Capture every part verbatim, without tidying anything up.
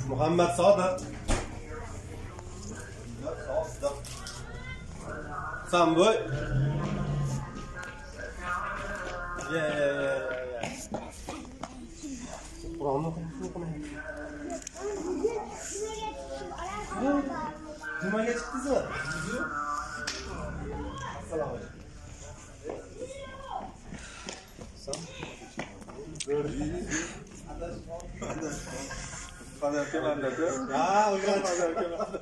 Muhammad Sodiq. Samboy. Ya ya ya ya. Qur'onni o'qimay. Nimaga chiqdingiz? Assalomu alaykum. Qadar keladi-ku. Ha, o'g'il qadar keladi.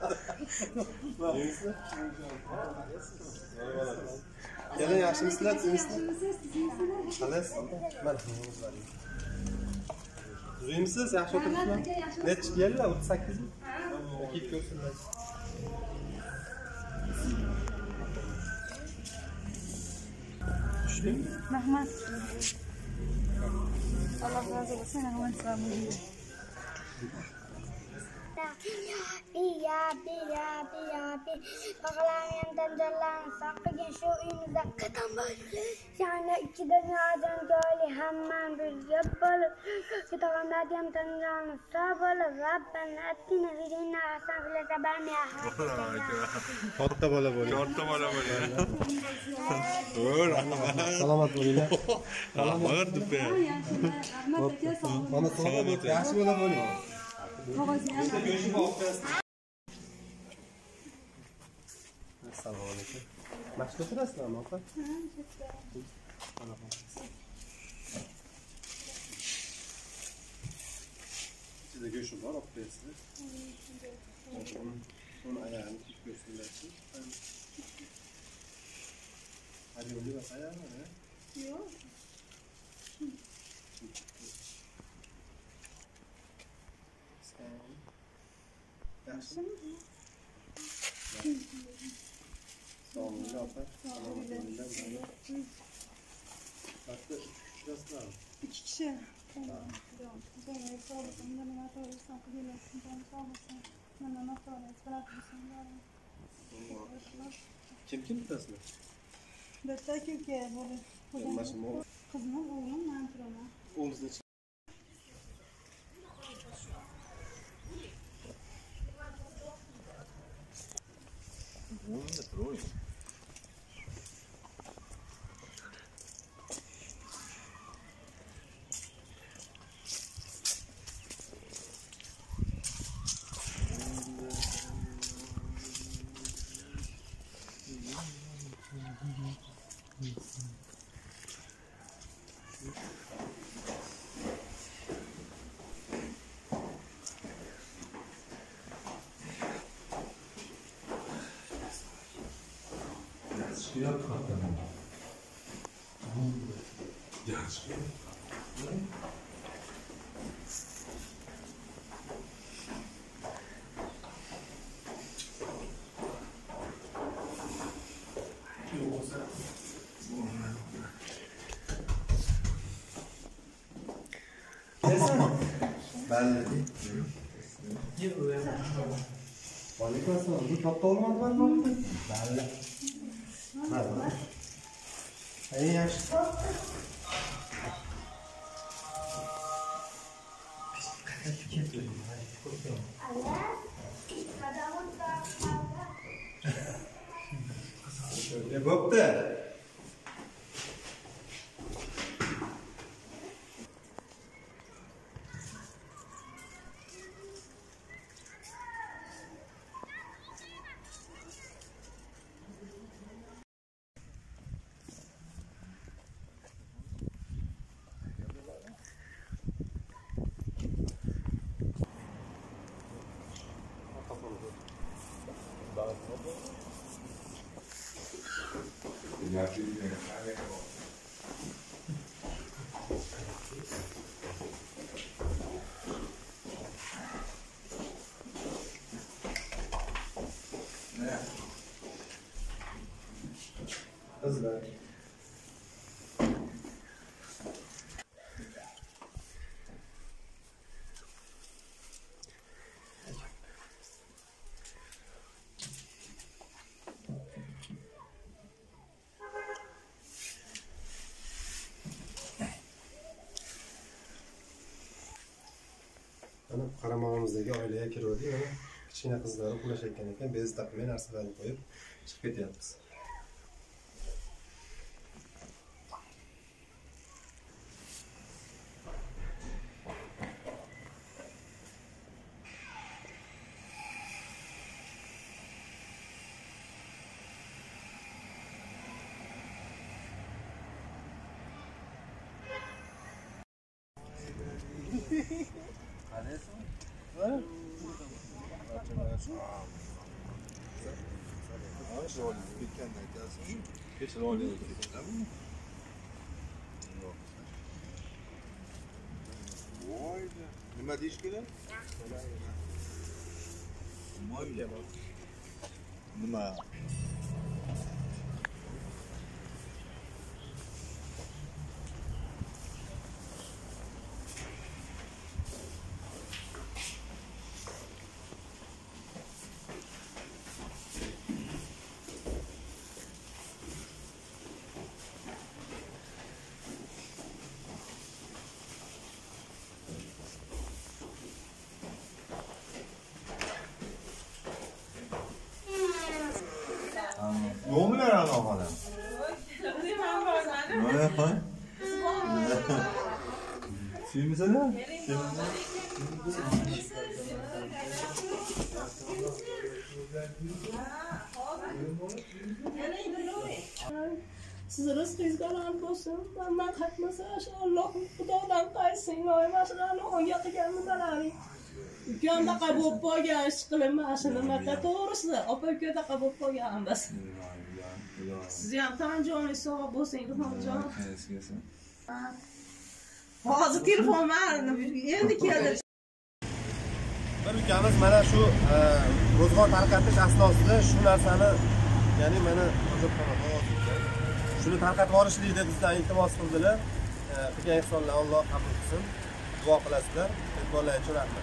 Keling, yaxshimisizlar, sizmisizlar? Xalas. Mana o'zlaring. Tuzuymisiz? Yaxshi o'tiribsizmi? Necha yillar? o'ttiz sakkiz mi? Kit ko'rsinlar. Xushlik. Rahmat. Allah razı olsun. Rahmat sağolun. Biya biya biya bi Bağlayandan jalan sakın şu uyumuzda kadam böyle. Yani iki dünyadan böyle hemen bir yapılı. Kitabımda diyem tanrım sabırlı Rabben ettiğine birine asan bile sabah mı ya? Katta bola bo'ling. Katta bola bo'ling. Salomat bo'linglar. Rahmat dupe. Rahmat aka sağolun. Mana salomat, yaxshi bola bo'ling. Assalomu alaykum. Mashq o'tirasizlarmi, opa? Ichida go'sht bor, olib qo'yasizlar. Uni ayog'ini tik ko'rsinlarchi. Alyoli va ayog'ini. Yo'q. Yaxshimi? Sog'lig'ingiz opa. Sog'lig'ingiz. Hatto ikki İki kişi. Tamam. Sonra sağlıklı. Bana atarsan kıyılasın. Bana sağlıklı. Bana atarsan bırakırsın. Kim kim tutasizlar? Bitta aka bo'lib. Qizim, o'g'lim, men turaman. O'g'lingizni Bunda troy. Yok kadın. Gerçi. Ben Aleykümselam. Bu katta olmadı mı? Belli. Merhaba. İyi yaş. Ne boktu? Kızlar. Mana qaramog'imizdagi oilaga kirdik. Mana kichkina qizlari uxlashayotgan ekan, bez taqmay narsalarni qo'yib chiqib ketyapmiz. Nima deyish kerak? Nima? 너무 잘하나 봐요. Suyumsana? Siz rizqingiz baland bo'lsin. Mendan qaytmasa, inshaalloh Xudodan qaytsin. Oymashlarni onga qilganni balaring. Ukam-daqa bo'lib qolgan ish qilinma shuni marta to'g'risi. Opa-uka-daqa bo'lib qolganmiz. Siz ham tan joningiz sog' bo'lsin, Ilhomjon. Hozir telefon ma'lum endi keldi. Bir ukamiz mana shu ro'zg'or tarqatish asnosida shu narsani, ya'ni mana shuni tarqatib yuborishlikni bizdan iltimos qildilar. Qilgan ehsonlarni Alloh qabul qilsin. Duo qilasizlar. E'tiborlar uchun rahmat.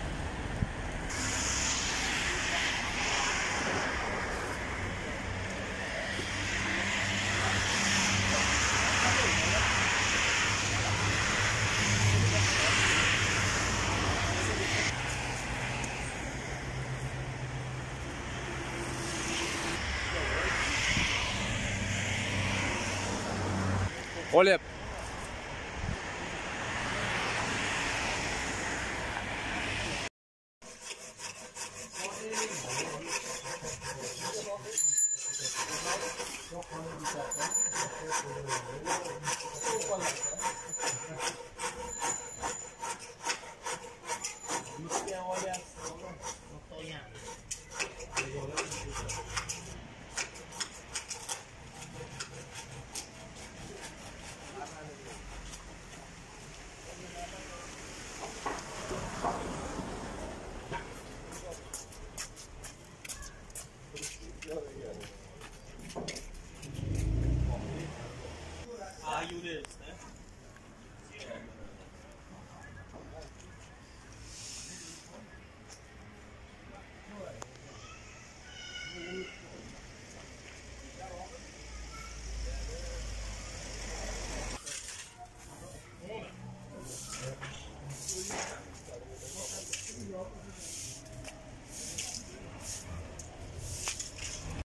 Olep. Are you there?